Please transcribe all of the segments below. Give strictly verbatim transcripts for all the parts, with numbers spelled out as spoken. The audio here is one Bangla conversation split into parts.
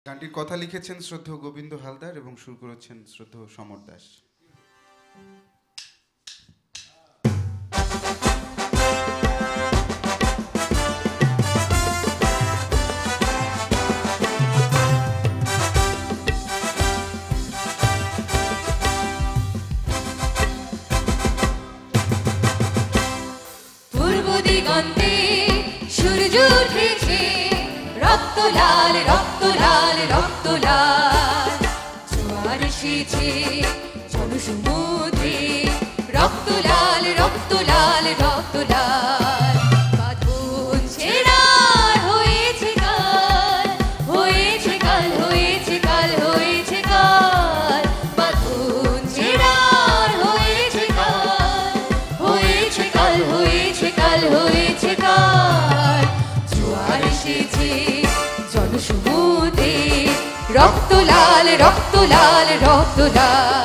গানটির কথা লিখেছেন শ্রদ্ধেয় গোবিন্দ হালদার এবং সুর করেছেন শ্রদ্ধেয় সমর দাস। পূর্ব দিগন্তে সূর্য উঠেছে, রক্ত লাল রক্ত লাল রক্ত লাল, জোয়ার এসেছে জনসমুদ্রে, রক্ত লাল রক্ত লাল রক্ত লাল, বাঁধন ছেঁড়া হয়েছে কাল, হয়েছে কাল হয়েছে কাল হয়েছে কাল, বাঁধন ছেঁড়া হয়েছে কাল, হয়েছে কাল হয়েছে কাল হয়েছে কাল, জোয়ার এসেছে জনসমুদ্রে, রক্ত লাল রক্ত লাল রক্ত লাল।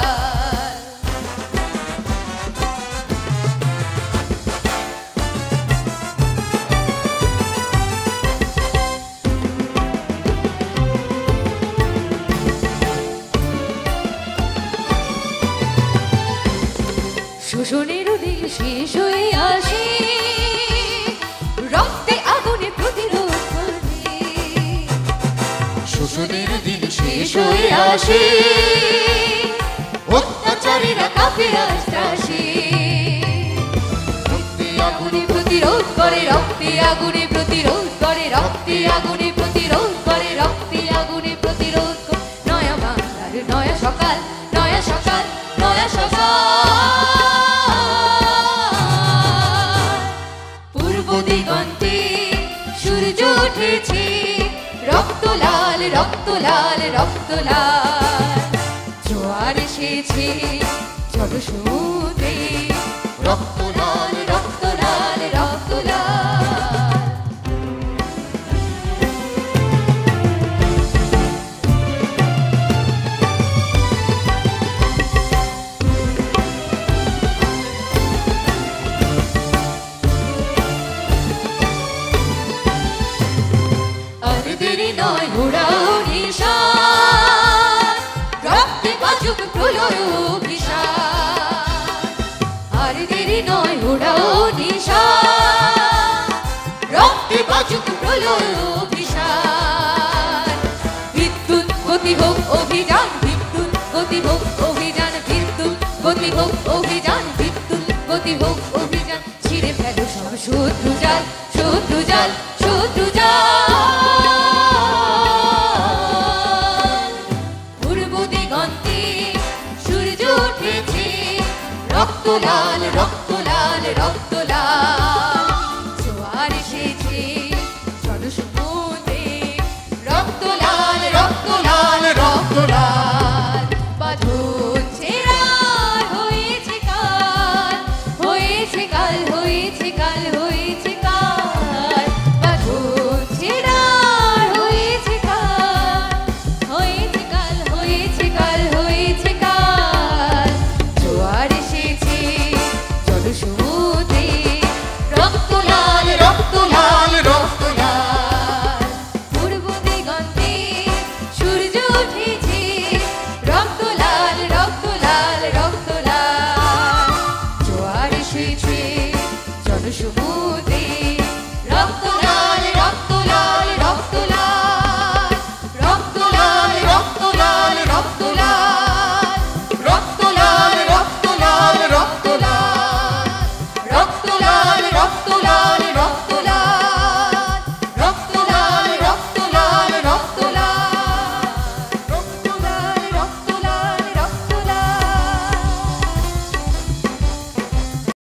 শোষণের দিন শেষ হয়ে আসে, রক্তে আগুনে প্রতিরোধ করবে, শোষণের দিন শেষ হয়ে আসে, অত্যাচারীরা কাঁপে আজ ত্রাসে, রক্তে আগুনে প্রতিরোধ করে, রক্তে আগুনে প্রতিরোধ করে, রক্তে আগুনে প্রতিরোধ করে, রক্তে আগুনে প্রতিরোধ করে, নয়া বাংলার নয়া সকাল, নয়া সকাল নয়া সকাল। পূর্ব দিগন্তে সূর্য উঠেছে, রক্ত লাল রক্ত লাল রক্ত লাল, জোয়ার এসেছে জনসমুদ্রে, রক্ত লাল রক্ত লাল রক্ত লাল। আর দেরি নয় ঘোড়াও নিশান, রক্তে বাজুক প্রলয় অভিশান, আর দেরি নয় ঘোড়াও নিশান, রক্তে বাজুক প্রলয় অভিশান, বিদ্যুৎ গতি হোক অভিযান, বিদ্যুৎ গতি হোক অভিযান, বিদ্যুৎ গতি হোক অভিযান, বিদ্যুৎ গতি হোক অভিযান, ছিঁড়ে ফেলো সব শত্রু জাল, শত্রু জাল শত্রু জাল। পূর্ব দিগন্তে সূর্য উঠেছে, রক্ত লাল রক্ত